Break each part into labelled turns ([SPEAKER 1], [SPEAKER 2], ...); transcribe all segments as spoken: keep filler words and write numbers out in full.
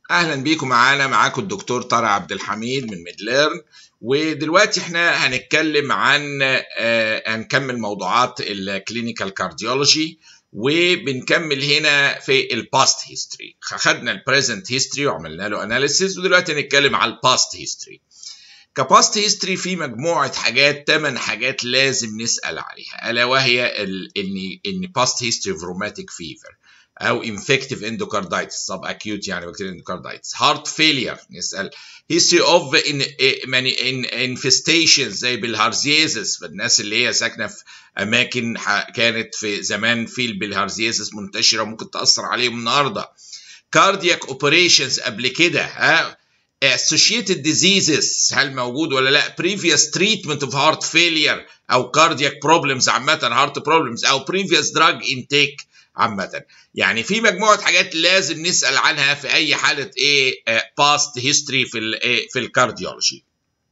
[SPEAKER 1] اهلا بيكم معانا معاكم الدكتور طارق عبد الحميد من ميدليرن. ودلوقتي احنا هنتكلم عن آه هنكمل موضوعات الكلينيكال كارديولوجي، وبنكمل هنا في الباست هيستوري. خدنا البريزنت هيستوري وعملنا له اناليسيز، ودلوقتي هنتكلم على الباست هيستوري. كباست هيستوري في مجموعه حاجات، ثمان حاجات لازم نسال عليها، الا وهي ان ان باست هيستوري اوف روماتيك فيفر او infective endocarditis sub acute يعني bacterial endocarditis. heart failure نسأل history of in, in, infestations زي بالهارزيزس، فالناس اللي هي ساكنة في أماكن كانت في زمان في البلهارزيزس منتشرة ممكن تأثر عليهم النهاردة. cardiac operations قبل كده، ها associated diseases هل موجود ولا لا، previous treatment of heart failure أو cardiac problems عامة heart problems أو previous drug intake عامة. يعني في مجموعة حاجات لازم نسأل عنها في أي حالة إيه باست هيستوري في ال في الكارديولوجي.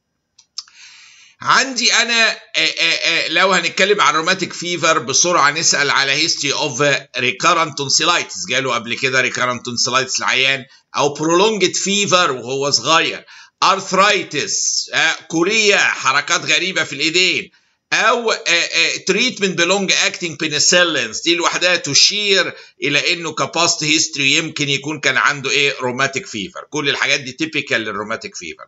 [SPEAKER 1] عندي أنا لو هنتكلم عن روماتيك فيفر بسرعة نسأل على هيستوري أوف ريكارنت تونسيلايتس، جاله قبل كده ريكارنت تونسيلايتس العيان، أو برولونجد فيفر وهو صغير، أرثرايتس، كوريا حركات غريبة في الإيدين، او تريتمنت بلونج اكتنج بنسلينز، دي لوحدها تشير الى انه كباست هيستوري يمكن يكون كان عنده ايه روماتيك فيفر. كل الحاجات دي تيبيكال للروماتيك فيفر.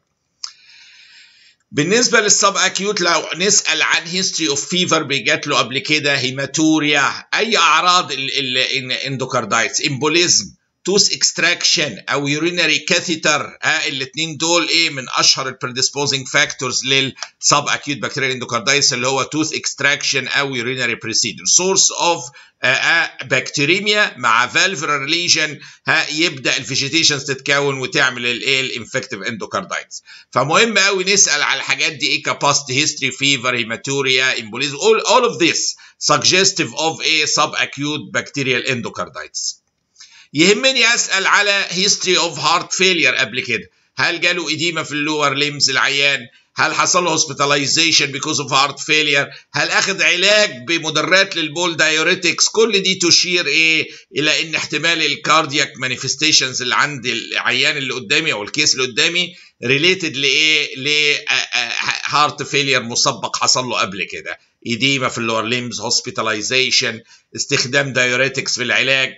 [SPEAKER 1] بالنسبه للسب اكيوت لو نسال عن هيستوري اوف فيفر بيجات له قبل كده هيماتوريا، اي اعراض الاندوكاردايتس، امبوليزم، توث اكستراكشن او يورينري كاثيتر، ها الاثنين دول ايه من اشهر البريديسبوزنج فاكتورز للسب اكيوت بكتيريال اندوكاردايتس، اللي هو توث اكستراكشن او يورينري بريسيدور. سورس اوف بكتيريميا مع فالفولار ليجن، ها يبدا الفيجيتيشنز تتكون وتعمل الايه الانفكتيف اندوكاردايتس. فمهم قوي نسال على الحاجات دي ايه كباست هيستوري، فيفر، هيماتوريا، امبوليزم، all, all of this suggestive of a subacute bacterial endocarditis. يهمني اسال على history of heart failure قبل كده، هل جاله إديمة في اللور ليمز العيان، هل حصل له hospitalization because of heart failure، هل اخذ علاج بمدرات للبول دايوريتكس. كل دي تشير ايه الى ان احتمال الكاردياك مانيفستيشنز اللي عند العيان اللي قدامي او الكيس اللي قدامي ريليتد لايه ل هارت فيلير مسبق حصل له قبل كده، إديمة في اللور ليمز، hospitalization، استخدام دايوريتكس في العلاج.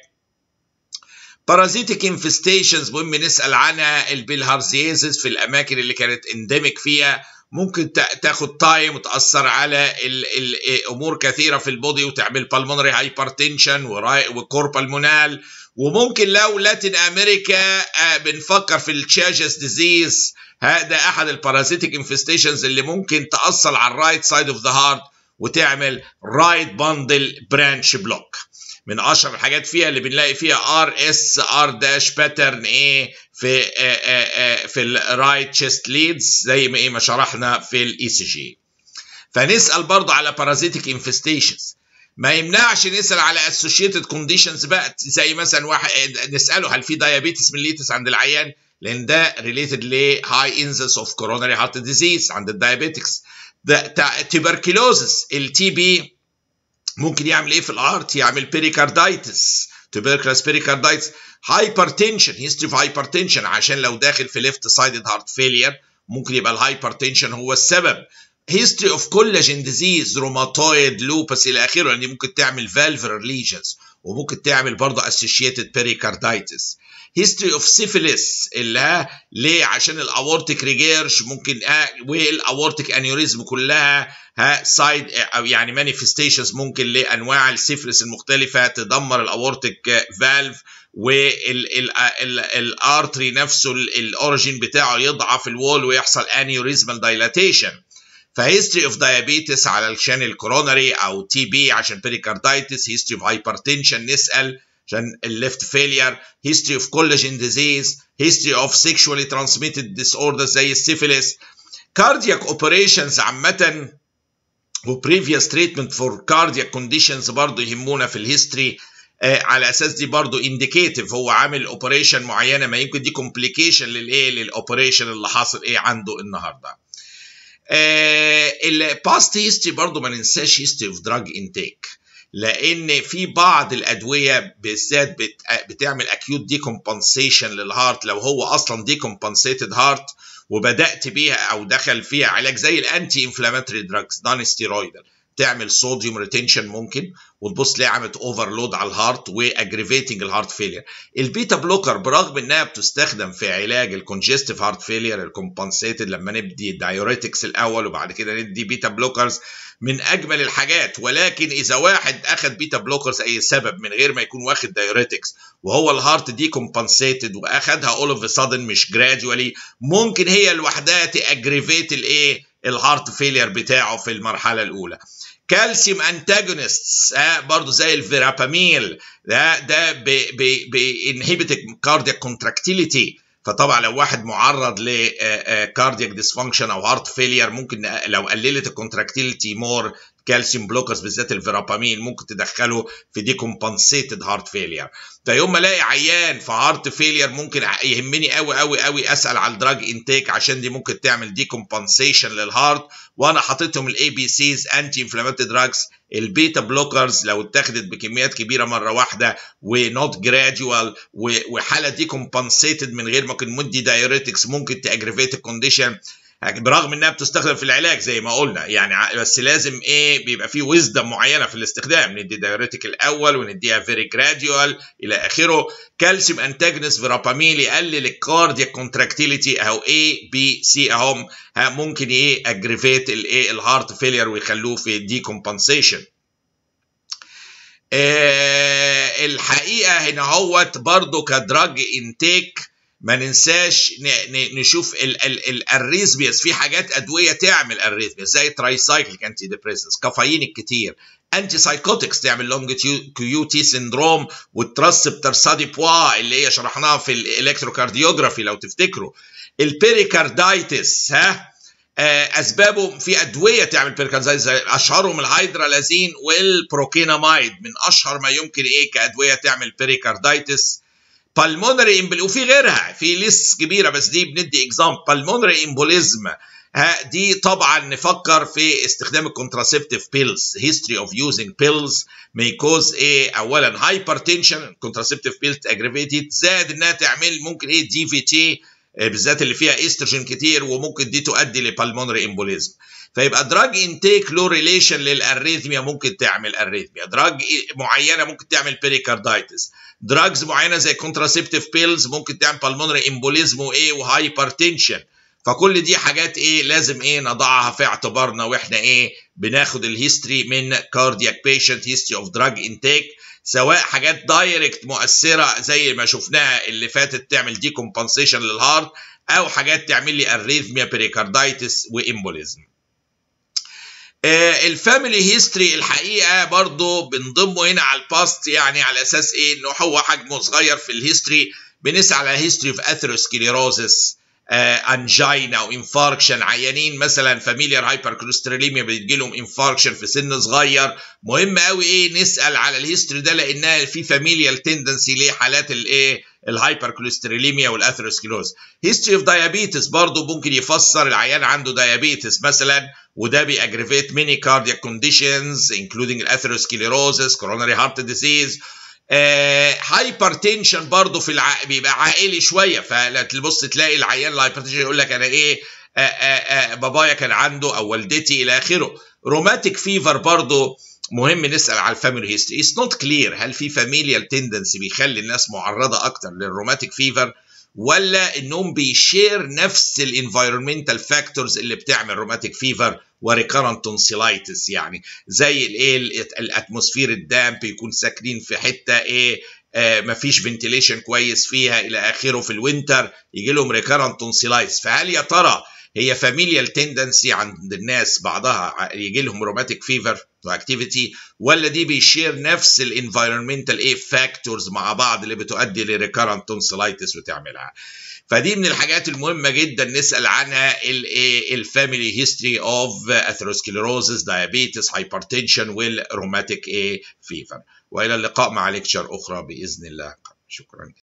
[SPEAKER 1] بارازيتيك انفستيشنز مهم نسأل عنها، البلهارزيزس في الأماكن اللي كانت انديميك فيها ممكن تاخد تايم وتأثر على الأمور كثيرة في البودي وتعمل بالمونري هايبرتنشن وكوربالمونال. وممكن لو لاتين أمريكا بنفكر في التشاجس ديزيز، هذا أحد البارازيتيك انفستيشنز اللي ممكن تأثر على الرايت سايد اوف ذا هارت وتعمل رايت باندل برانش بلوك. من اشهر الحاجات فيها اللي بنلاقي فيها ار اس ار داش باترن ايه في آآ آآ في الرايت تشيست ليدز زي ما ايه ما شرحنا في الاي سي جي. فنسال برضه على بارازيتيك انفستيشنز. ما يمنعش نسال على اسوشيتد كونديشنز بقى، زي مثلا واحد نساله هل في دايابيتس ميليتس عند العيان، لان ده ريليتد ل هاي انزنس اوف كوروناري هارت ديزيز عند الدايابيتكس. تبركلوزس، التي بي ممكن يعمل ايه في الارت، يعمل بيريكاردايتس، تبركلوز بيريكاردايتس. هايبرتنشن، هيستوري اوف هايبرتنشن، عشان لو داخل في ليفت سايدد هارت فيلير ممكن يبقى الهايبرتنشن هو السبب. هيستوري اوف كولاجين ديزيز، روماتويد، لوبس الى اخره، لان دي ممكن تعمل فالفولار ليجنز وممكن تعمل برضه اسوشيتد بيريكاردايتس. هيستوري اوف سيفيليس اللي ليه عشان الاورتيك ريجيرش ممكن آه والاورتيك انيوريزم كلها ها سايد او يعني مانيفستيشنز ممكن لانواع السيفلس المختلفه تدمر الاورتيك فالف والارتري نفسه الاوريجين بتاعه يضعف الوول ويحصل انيوريزمال دايلاتيشن. فهيستوري اوف دايابيتس علشان الكوروناري او تي بي عشان بيريكاردايتس. هيستوري اوف هايبرتنشن نسال عشان الليفت فيلير. هيستوري اوف كولاجين ديزيز. هيستوري اوف سيكشوالي ترانسميتد ديس اوردرز زي السيفيلس. كاردياك اوبريشنز عامه وبريفيوس تريتمنت فور كاردياك كونديشنز برضه يهمونا في الهيستوري، آه على اساس دي برضه انديكيتيف، هو عامل اوبريشن معينه ما يمكن دي كومبليكيشن للايه للاوبريشن اللي حاصل ايه عنده النهارده. آه الباست هيستوري برضه ما ننساش هيستوري اوف دراج انتيك. لان في بعض الادويه بالذات بتعمل اكيوت ديكومبنسيشن للهارت لو هو اصلا ديكومبنسيتد هارت وبدات بيها او دخل فيها علاج زي الانتي انفلاماتوري دراجز نون ستيرويدال، تعمل صوديوم ريتنشن ممكن، وتبص تلاقي عملت اوفرلود على الهارت واجريفيتنج الهارت فيلير. البيتا بلوكر برغم انها بتستخدم في علاج الكونجستيف هارت فيلير الكومبنسيتد لما ندي دايوريتكس الاول وبعد كده ندي بيتا بلوكرز من اجمل الحاجات، ولكن اذا واحد اخذ بيتا بلوكرز اي سبب من غير ما يكون واخد دايوريتكس وهو الهارت دي كومبنسيتد واخدها اول اوف سادن مش جراديولي، ممكن هي لوحدها تاجريفيت الايه الهارت فيلير بتاعه في المرحله الاولى. كالسيوم انتاجونستس آه برضه زي الفيراباميل ده ده بينهبت الكاردياك كونتراكتيليتي، فطبعا لو واحد معرض لكاردياك ديسفانكشن او هارت فيلير ممكن لو قللت الكونتراكتيليتي مور كالسيوم بلوكرز بالذات الفيرابامين ممكن تدخله في دي كومبنسيتد هارت فيلير. فيوم ما الاقي عيان في هارت فيلير ممكن يهمني قوي قوي قوي اسال على الدراج انتيك عشان دي ممكن تعمل دي كومبنسيشن للهارت، وانا حاططهم الاي بي سيز انتي انفلاماتوري دراجز. البيتا بلوكرز لو اتخذت بكميات كبيره مره واحده ونوت جراديوال وحاله دي كومبنسيتد من غير ما كنت مدي دايوريتكس ممكن تاجريفيت الكونديشن، برغم انها بتستخدم في العلاج زي ما قلنا يعني، بس لازم ايه بيبقى فيه ويزدم معينه في الاستخدام، ندي دايوريتك الاول ونديها فيري جراديوال الى اخره. كالسيوم انتاجونست فيراباميل يقلل الكاردياك كونتراكتيليتي اهو اي بي سي اهم ممكن ايه اجريفيت الايه الهارت فيلير ويخلوه في دي كومبنسيشن. آه الحقيقه هنا هوت برضه كدراج انتيك ما ننساش نشوف الاريزمياس، في حاجات ادويه تعمل اريزمياس زي ترايسايكليك انتي ديبريسنس، كافيين الكتير، انتي سايكوتكس تعمل لونج كيو تي سيندروم والترسبترسادي بوا اللي هي شرحناها في الالكتروكارديوجرافي لو تفتكروا. البيريكاردايتس ها اسبابه في ادويه تعمل بيريكاردايتس اشهرهم الهيدرالازين والبروكينامايد من اشهر ما يمكن ايه كادويه تعمل بيريكاردايتس. بالمونري امبل وفي غيرها في ليست كبيره بس دي بندي اكزامبل. بالمونري امبوليزم دي طبعا نفكر في استخدام الكونتراسبتيف بيلز. هيستوري اوف يوزنج بيلز may cause ايه اولا هايبرتنشن، كونتراسبتيف بيلز اجريفيتد، زائد انها تعمل ممكن ايه دي في تي بالذات اللي فيها استروجين كتير وممكن دي تؤدي لبالمونري امبوليزم. فيبقى دراج انتيك له ريليشن للاريثميا ممكن تعمل اريثميا، دراج معينه ممكن تعمل بيريكاردايتس، دراجز معينه زي كونتراسبتيف بيلز ممكن تعمل بالمونري امبوليزم وايه وهايبرتنشن. فكل دي حاجات ايه لازم ايه نضعها في اعتبارنا واحنا ايه بناخد الهيستوري من كاردياك بيشنت، هيستوري اوف دراج انتيك، سواء حاجات دايركت مؤثره زي ما شفناها اللي فاتت تعمل دي كومبنسيشن للهارت، او حاجات تعمل لي اريثميا بيريكاردايتس وامبوليزم. آه الفاميلي هيستوري الحقيقه برضو بنضمه هنا على الباست، يعني على اساس ايه انه هو حجمه صغير في الهيستوري، بنسعى على هيستوري اوف اثيروسكليروزس، آه انجينا وانفاركشن، عيانين مثلا فاميليار هايبركوليستروليميا بيجي لهم انفاركشن في سن صغير، مهم قوي ايه نسال على الهيستوري ده لانها في فاميليال تندنسي لحالات الايه الهايبركوليستروليميا والاثيروسكليروز. هيستوري اوف دايابيتس برضه ممكن يفسر العيان عنده دايابيتس مثلا، وده بيأجريفيت ميني كاردياك كونديشنز انكلودينج الاثيروسكليروزس، كوروناري هارت ديزيز. هايبرتنشن آه برضه في الع... بيبقى عائلي شويه، فتبص تلاقي العيان الهايبرتنشن يقول لك انا ايه آه آه آه بابايا كان عنده او والدتي الى اخره. روماتيك فيفر برضه مهم نسال على الفاميلي هيستوري. اتس نوت كلير هل في فاميليال تندنسي بيخلي الناس معرضه اكتر للروماتيك فيفر، ولا انهم بيشير نفس الانفايرمنتال فاكتورز اللي بتعمل روماتيك فيفر وريكارنت تونسيلايتس، يعني زي الايه الاتموسفير الدامب يكون ساكنين في حته ايه آه مفيش فنتيليشن كويس فيها الى اخره في الوينتر يجي لهم ريكارنت تونسيلايتس. فهل يا ترى هي فاميليال تندنسي عند الناس بعضها يجي لهم روماتيك فيفر واكتيفيتي، ولا دي بيشير نفس الانفايرمنتال ايه فاكتورز مع بعض اللي بتؤدي لريكارنت تونسيلايتس وتعملها؟ فدي من الحاجات المهمه جدا نسال عنها الايه الفاميلي هيستوري اوف اثيروسكليروزس، دايابيتس، هايبرتنشن والروماتيك ايه فيفر. والى اللقاء مع ليكتشر اخرى باذن الله. شكرا.